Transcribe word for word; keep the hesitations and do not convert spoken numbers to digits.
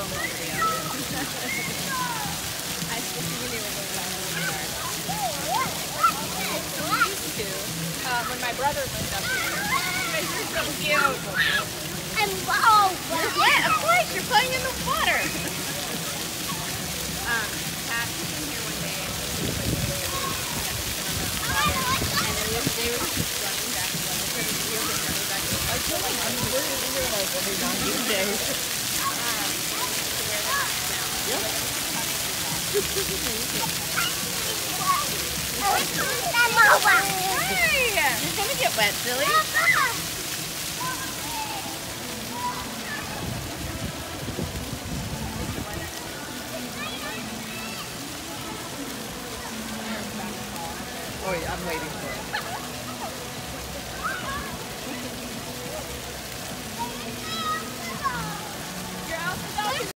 FOMO video. I specifically remember that when we used to, uh, when my brother lived up here. You guys are so cute. I'm oh, You're wet, of course, you're playing in the water. um, Pat came here one day and she was like, and then they, they were just running back and forth. They started wheels and running back and forth. I feel like I'm really here like every ninety days. Um, to where they're at now. Yep. Hey, you're gonna get wet, silly. Oh, yeah, I'm waiting.